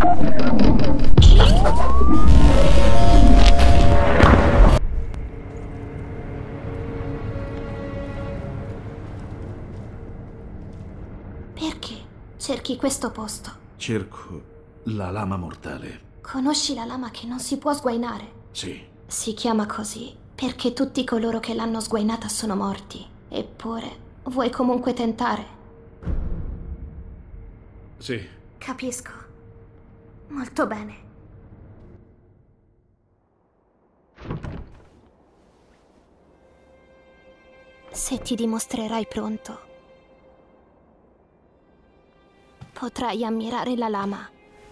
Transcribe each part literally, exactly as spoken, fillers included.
Perché cerchi questo posto? Cerco la lama mortale. Conosci la lama che non si può sguainare? Sì. Si chiama così perché tutti coloro che l'hanno sguainata sono morti. Eppure, vuoi comunque tentare? Sì. Capisco. Molto bene. Se ti dimostrerai pronto, potrai ammirare la lama.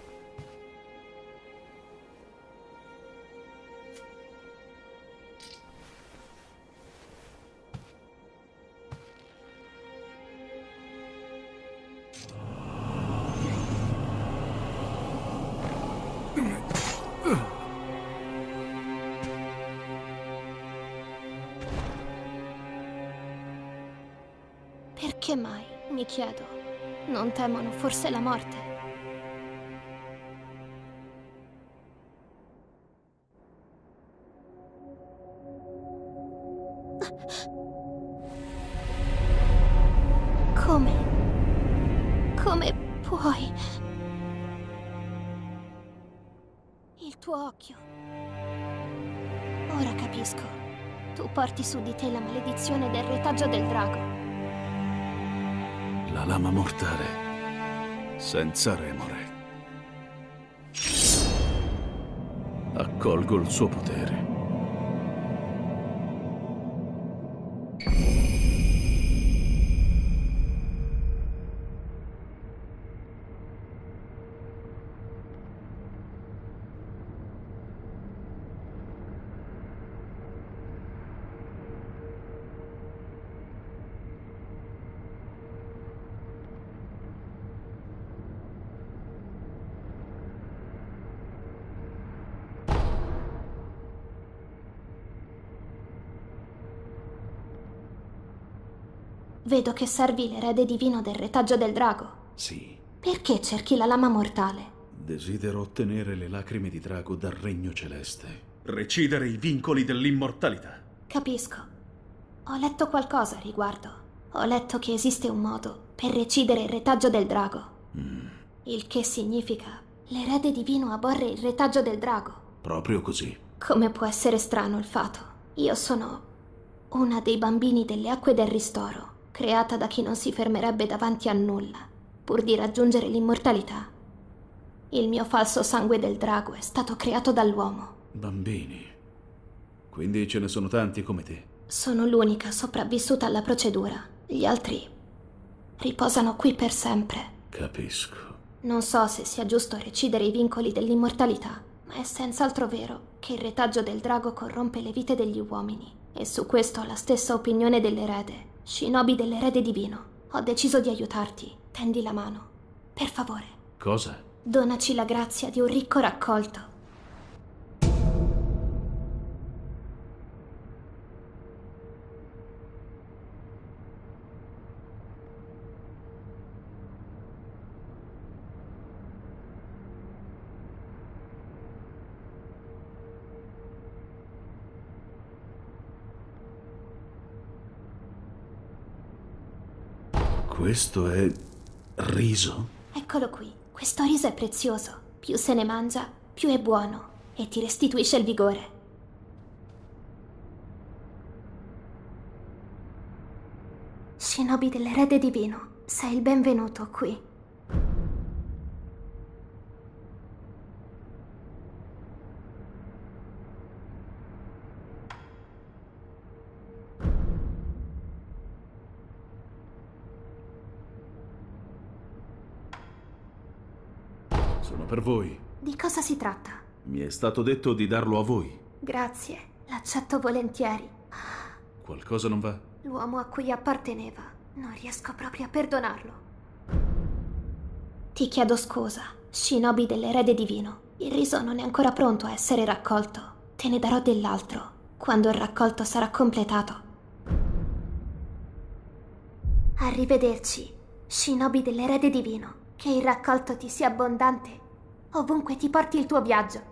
Perché mai, mi chiedo, non temono forse la morte? Come? Come puoi? Il tuo occhio. Ora capisco. Tu porti su di te la maledizione del retaggio del drago. La lama mortale, senza remore. Accolgo il suo potere. Vedo che servi l'erede divino del retaggio del drago. Sì. Perché cerchi la lama mortale? Desidero ottenere le lacrime di drago dal regno celeste. Recidere i vincoli dell'immortalità. Capisco. Ho letto qualcosa a riguardo. Ho letto che esiste un modo per recidere il retaggio del drago. Mm. Il che significa l'erede divino aborre il retaggio del drago. Proprio così. Come può essere strano il fato? Io sono una dei bambini delle acque del ristoro, creata da chi non si fermerebbe davanti a nulla, pur di raggiungere l'immortalità. Il mio falso sangue del drago è stato creato dall'uomo. Bambini. Quindi ce ne sono tanti come te. Sono l'unica sopravvissuta alla procedura. Gli altri riposano qui per sempre. Capisco. Non so se sia giusto recidere i vincoli dell'immortalità, ma è senz'altro vero che il retaggio del drago corrompe le vite degli uomini. E su questo ho la stessa opinione dell'erede, Shinobi dell'erede divino. Ho deciso di aiutarti. Tendi la mano. Per favore. Cosa? Donaci la grazia di un ricco raccolto. Questo è riso? Eccolo qui. Questo riso è prezioso. Più se ne mangia, più è buono e ti restituisce il vigore. Shinobi dell'erede divino, sei il benvenuto qui. Sono per voi. Di cosa si tratta? Mi è stato detto di darlo a voi. Grazie, l'accetto volentieri. Qualcosa non va? L'uomo a cui apparteneva. Non riesco proprio a perdonarlo. Ti chiedo scusa, Shinobi dell'erede divino. Il riso non è ancora pronto a essere raccolto. Te ne darò dell'altro, quando il raccolto sarà completato. Arrivederci, Shinobi dell'erede divino. Che il raccolto ti sia abbondante ovunque ti porti il tuo viaggio.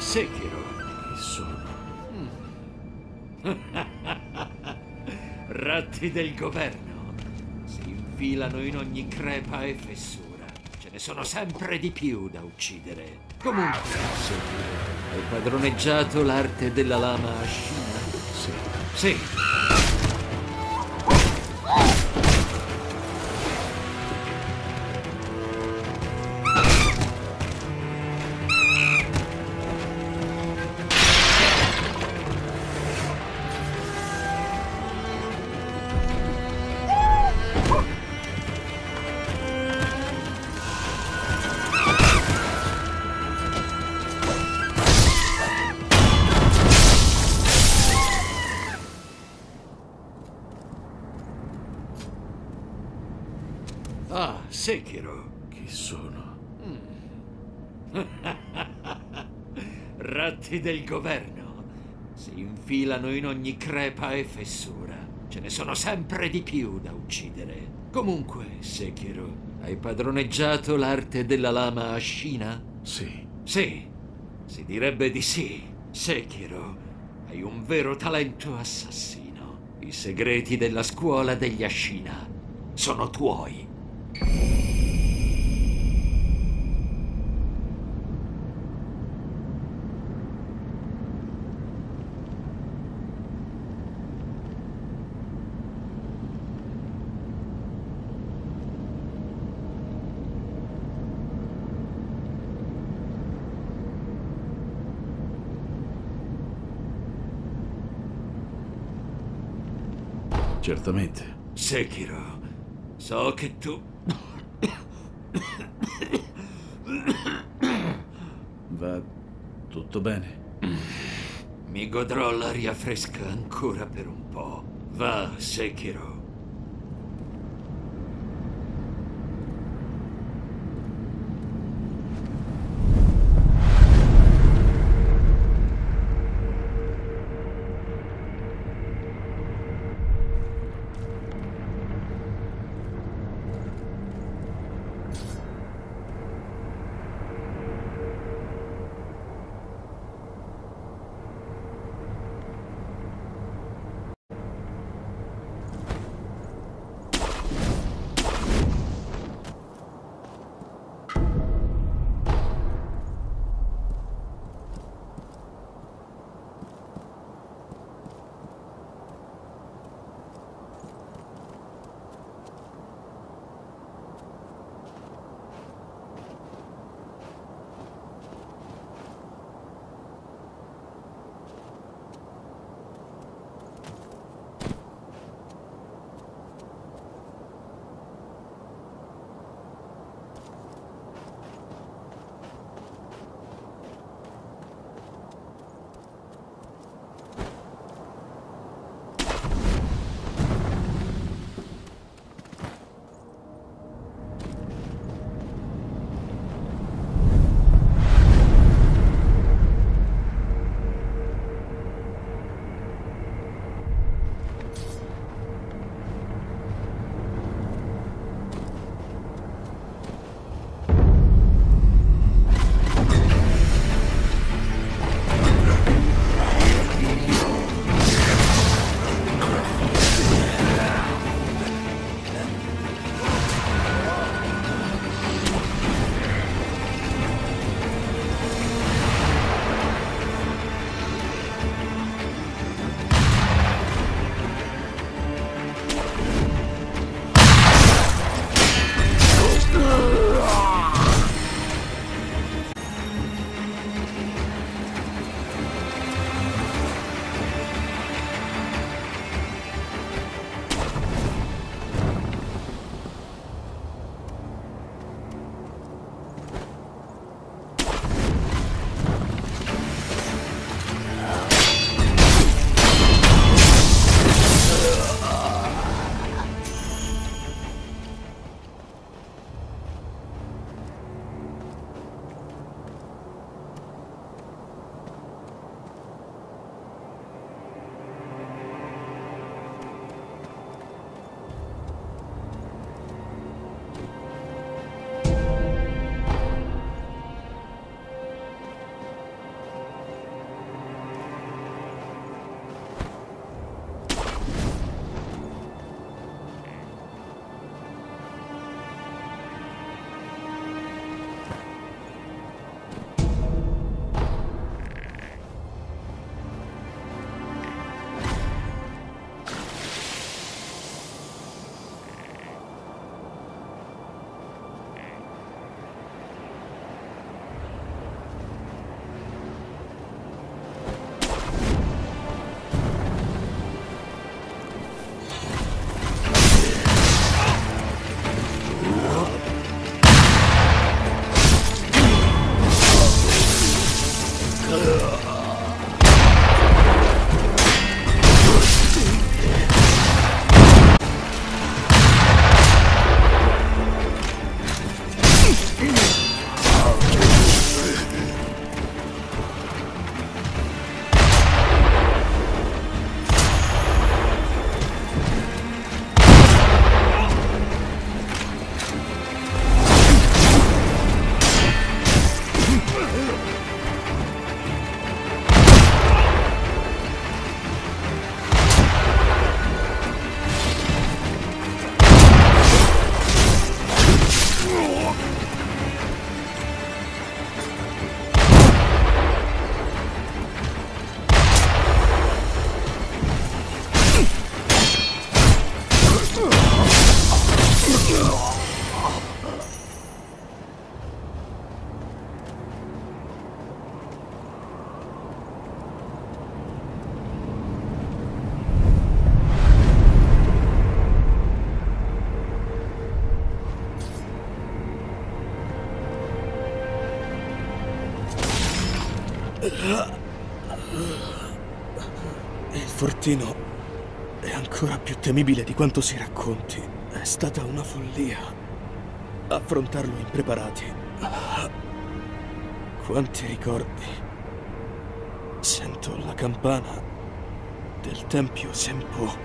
Sekiro. Chi sono? Ratti del governo. Si infilano in ogni crepa e fessura. Ce ne sono sempre di più da uccidere. Comunque, Sekiro, hai padroneggiato l'arte della lama Ashina? Sì. Sì. Ah, Sekiro. Chi sono? Ratti del governo. Si infilano in ogni crepa e fessura. Ce ne sono sempre di più da uccidere. Comunque, Sekiro, hai padroneggiato l'arte della lama Ashina? Sì. Sì, si direbbe di sì. Sekiro, hai un vero talento assassino. I segreti della scuola degli Ashina sono tuoi. Certamente. Sekiro, so che tu... Va tutto bene? Mi godrò l'aria fresca ancora per un po'. Va, Sekiro. Il fortino è ancora più temibile di quanto si racconti. È stata una follia affrontarlo impreparati. Quanti ricordi. Sento la campana del Tempio Senpou.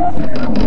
Thank you.